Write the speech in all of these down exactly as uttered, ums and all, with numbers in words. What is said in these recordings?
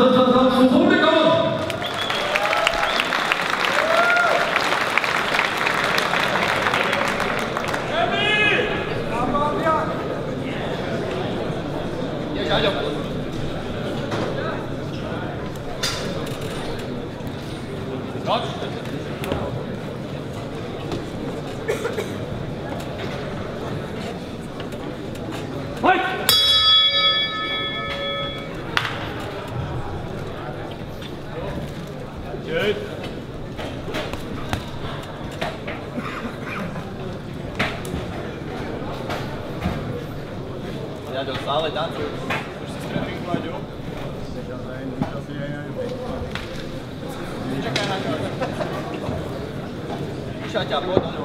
Jaďo, stále tancuj. Už si stretným Jaďo. Čakaj na káru. Šaťa, poď na ňu.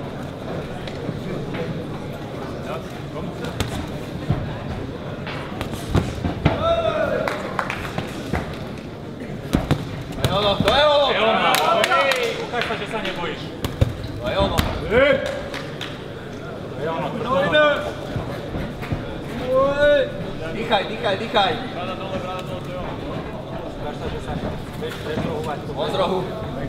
To je ono, to je ono! Ukáž sa, že sa nebojíš. To je ono. To je ono, tvrdo. Dýchaj, dýchaj, dýchaj. Brada dole, brada dole, to je ono. Ukáž sa, že sa vieš prezrohovať. Od zrohu.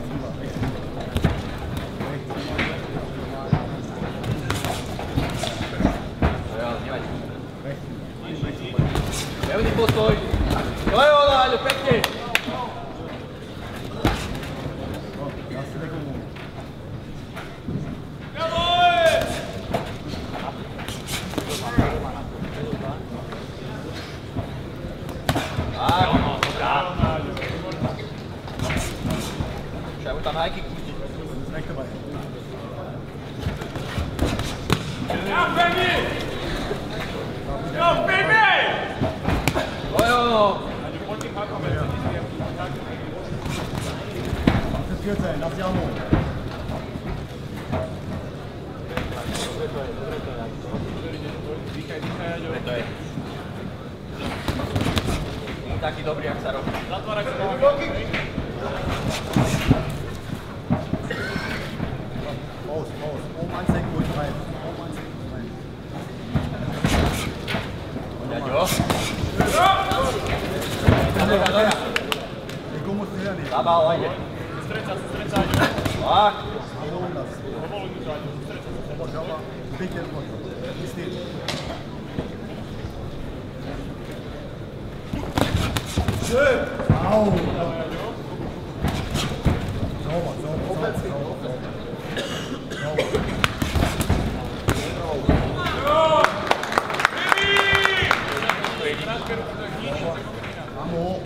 Pevný postoj. To je ono, Aľo, pekne. Šajmu tam hajky kúti. Ja, Femi! Ja, Femi! To je ono. Lass die Arme hoch. To je. Taký dobrý, jak sa robí. Zatváraj sa do Raus, raus. Oben anzecken und rein. Oben anzecken und rein. Jaďo. Doja, doja. Ego musst du hernehmen. Zabal, ajde. Streca sa, streca, Jaďo. Tak. Wiederholen das. Povoluj mu to, Jaďo. Streca sa. Aber schau mal. Bitte, ist den. Schön. Au. Sauber, sauber, sauber, sauber. Amo.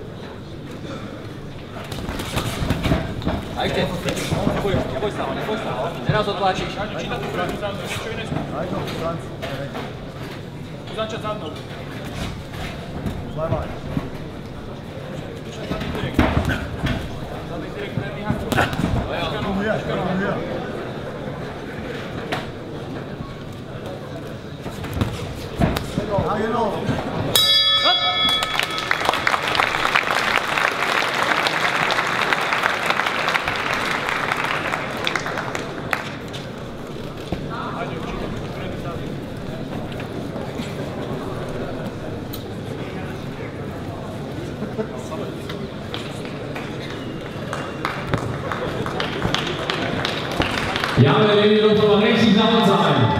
Ajde. Neboj, neboj sa ho, neboj sa ho. Teraz odtlačíš. Jaďo, číta tú bradu za mnou, čo iné skúšať. Halt noch, Franz. Začať za mnou. Zweimal. Začať za mnou direkt. Za mnou direkt, prebíhať. Komm her, komm her. Ja, genau. Ja, wir nehmen uns aber richtig laut sein.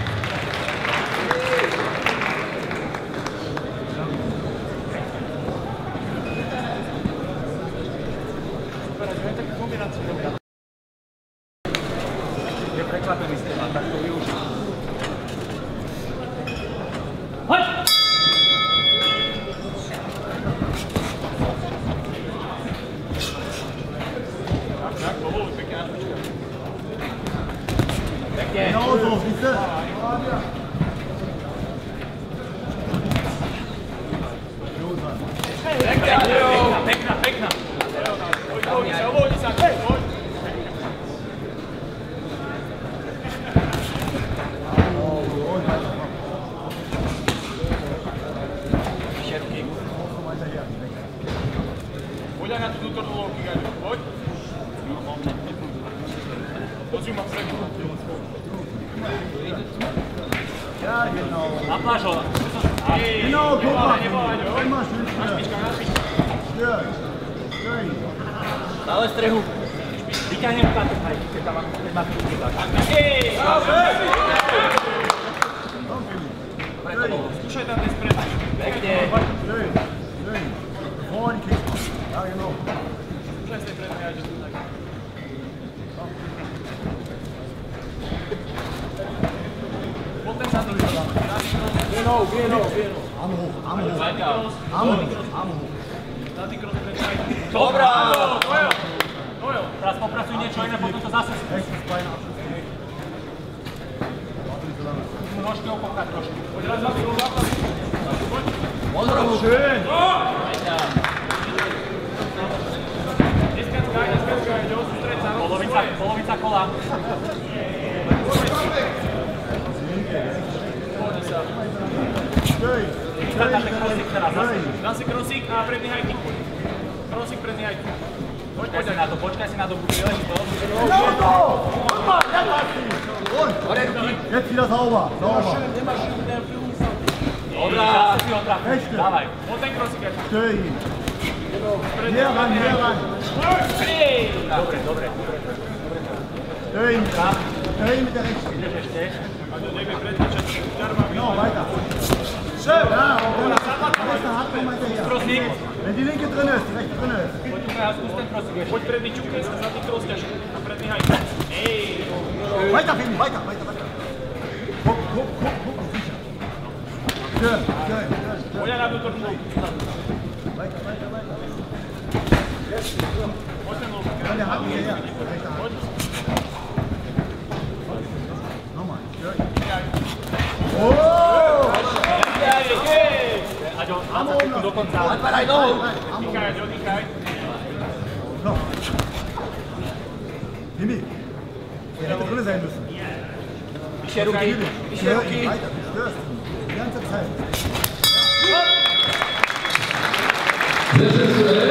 Genau so, siehst du? Pekná, pekná. Uvoľni sa, uvoľni sa. Poď. Poď aj na tú túto dôľovky, Gaďo. Poď. Poď ma vstredu. Ja, genau. Napláš ho. Genau, guck mal. Neboj, Gaďo. Immer schön. Na špička, na špička. Stören. Stören. Dále strehu. Vyťahnem táto hajky, keď tam má kľúky tak. Skúšaj tam ten spred. Pekne. Stören. Stören. Vorne kicken. Ja, genau. Skúšaj sa predný aj, že tu tak. Potem sa to vyšla. Genau, genau, genau. Arme hoch, Arme hoch. Arme hoch, Arme hoch. Zlatý cross predný aj. Dobrá! Dojo! Dojo! Teraz popracuj niečo iné, potom to zase skúš. Rechtes Bein abschließen. Warte nicht so lange. Nožky opokať trošku. Poď raz zlatý cross zápas. Poď. Wonderful. Schön. Dneska skaj, dneska skaj, ide o sústreť sa. Polovica, polovica kola. Poď sa. Schön. Dáte krosík teraz zase. Dá si krosík a predný high kick. Krosík, predný high kick. Počkaj si na to, počkaj si na dobu príležitosť. Genau so. Guck mal, jetzt hast du ihn. Und? Jetzt wieder sauber. Sauber. Dobrá! Zase si ho trafil. Ešte. Dávaj. Poď ten krosík ešte. Schön. Hier ran, hier ran. Dobre, dobre. Schön. Schön mit der rechten. Ideš ešte. A to nebe predtečať. Ďarma Genau, weiter. Schön. Ja, und da ist der Hartmann mal hinterher. krosík. Wenn die linke drin ist, die rechte drin ist. Poď tu a skús ten krosík ešte. Poď predný čukaj sa za tý kros ťažký. A predný high kick. Ej. Weiter, Finn, weiter, weiter, weiter. Guck, guck, guck, guck, sicher. Schön, schön, schön. Poď na vnútornú nohu. Weiter, weiter, weiter. Poď ten nohu. Ja, der hat mich her. Rechter Hand. Nochmal, schön. Oh! Aďo, dvadsať sekúnd do konca. Odpadaj nohu! Dýchaj, Aďo, dýchaj. So. Jimmy, der hätte drin sein müssen. Vyššie ruky, vyššie Stör ruky. ihn weiter, du störst ihn. Die ganze Zeit. Letztes Duell.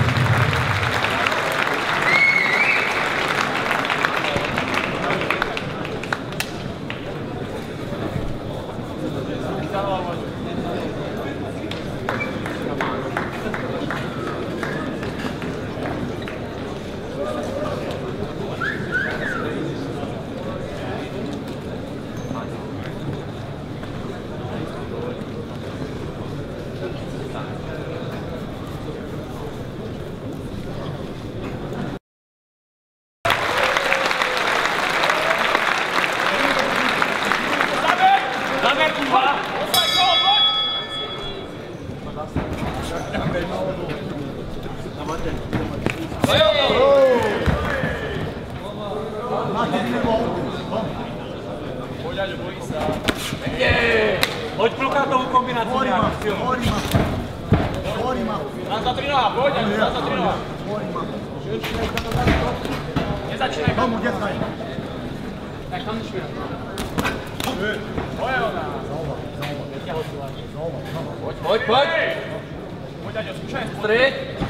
Mach den überhaupt nicht. Komm. Poď, Aďo, bojí sa. Poď plukátovú kombináciu Vor die nejakú Macht, silnú. vor die Macht. Vor die Macht. Raz za tri noha, poď, Aďo, raz za tri noha. Vor die Macht. Nezačínaj. Komm und jetzt rein. Tak tam nič viac. Schön. Poď, ona. Sauber, sauber. Sauber, sauber. Poď, poď, poď! Poď, Aďo, skúšaj. Stred!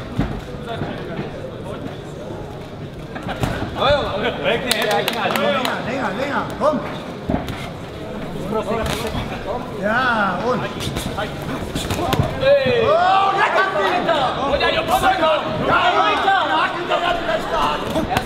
Ojo! Pekne, pekne, Aďo. Länger, länger, länger. Komm. Ja, und. Ej! Oh, jetzt hast du ihn. Poď, Aďo, poď, ho. Ja, weiter. Nach hinter der letzte Hand.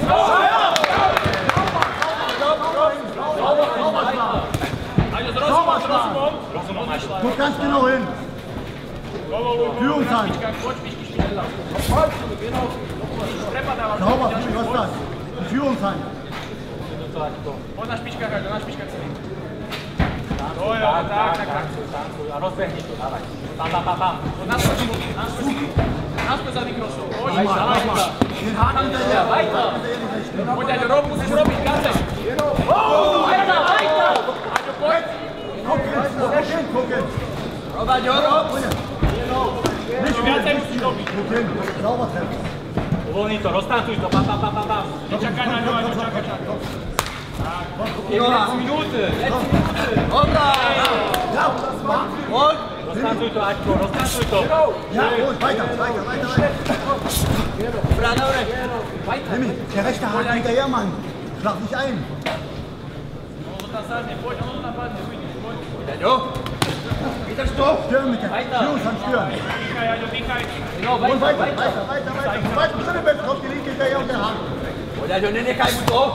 Aďo, s rozumom, s rozumom. Rozumom našla. Guck ganz genau hin. Führungshand. Poď, špičky, špičky. Prepadáva. Sauber, Jimmy, was ist das? Die Führungshand. Poď na špičkách, Aďo, na špičkách si. Tak, tak, tak, tancuj, tancuj a rozbehni to, dávaj. Tam, tam, tam, tam. Poď naspäť, naspäť. Naspäť za tých krosov. Poď, Nochmal, dávaj. nochmal. Den Haken hinterher. Weiter! Hinterher die rechte. Poď, Aďo, rob, musíš robiť, gaze. Weiter, weiter! Aďo, poď. Gucken, gucken, gucken. Rob, Aďo, rob! Nicht Viacej viel, musíš robiť. guck hin. Sauber treffen. Uvoľni to, roztancuj to, pam, pam, pam, pam, pam. Čakaj na ňu, Aďo, čakaj, čakaj. Letzte Minute, letzte Minute. Dobrá! Poď! Roztancuj to, Aďko, roztancuj to. Ja, und weiter, weiter, weiter, weiter. Dobrá, dobre. Weiter. Jimmy, der rechte Haken hinterher, Mann. Schlag nicht ein. Ono to tam sadne, poď, ono to tam padne, uvidíš, poď. Aďo. Weiter Stopp! Stören mit der Jungs an Stören! Dihaj, Ajo, Dihaj. Genau, weiter, Und weiter, weiter. weiter, weiter, weiter! Weiter, drin bist, kommt die Linke hinterher und der Hand! Olha, Ajo, nenekaj buď to.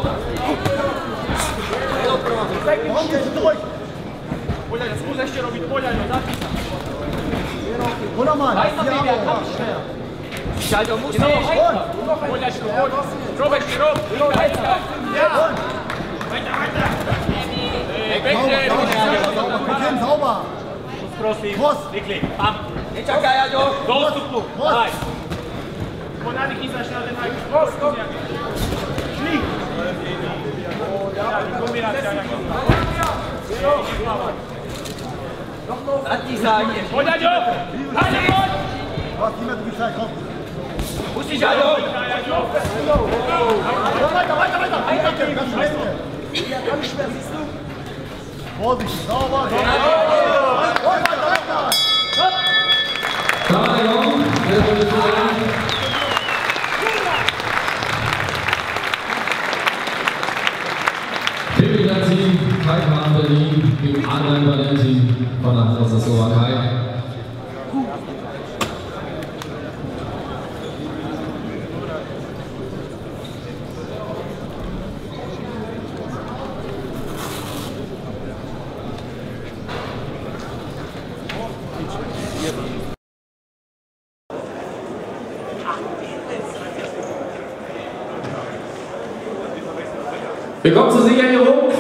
Warum gehst du durch? Poď, Ajo, skús ešte robiť, poď, Ajo, zapni sa. Und nochmal! Weiter, Hier Baby, aber! komm schnell. Ajo, musst du noch weiter. Poď, Ajo, poď. Rob ešte, rob. Weiter. Ja. Weiter, weiter. Ej, pekne, Sauber, Beginn, sauber! Crossing. Cross. Rýchli. Tam. Nečakaj, Ajo. Do ústupu. Cross. Daj. Poď, Adi, chyť sa ešte na ten high kick. Cross, cross. Schnieg! Kombinácia, Ajo. Vratí sa, Ajo. Poď, Ajo. Ajo, poď. Was, die mehr du gezeigt, komm! Musíš, Ajo. Ajo. Weiter, weiter, weiter! Ecke, ganz Rechte! Vorsichtig, sauber, sauber! Weiter, weiter! Kameramann, Kevin Latin, Taiwan Berlin gegen Adrian Valentin von der, aus der Slowakei. Willkommen zur Siegerehrung.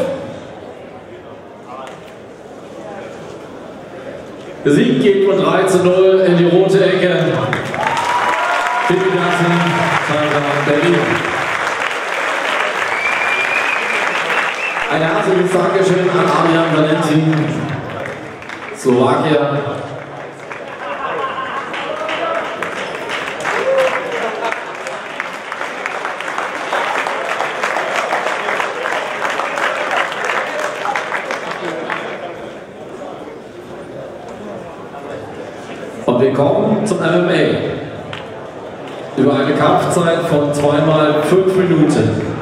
Der Sieg geht von drei zu null in die rote Ecke. Vielen Dank, Berlin. Ein herzliches Dankeschön an Adrian Valentin, Slowakei. Und willkommen zum M M A. Über eine Kampfzeit von zweimal fünf Minuten.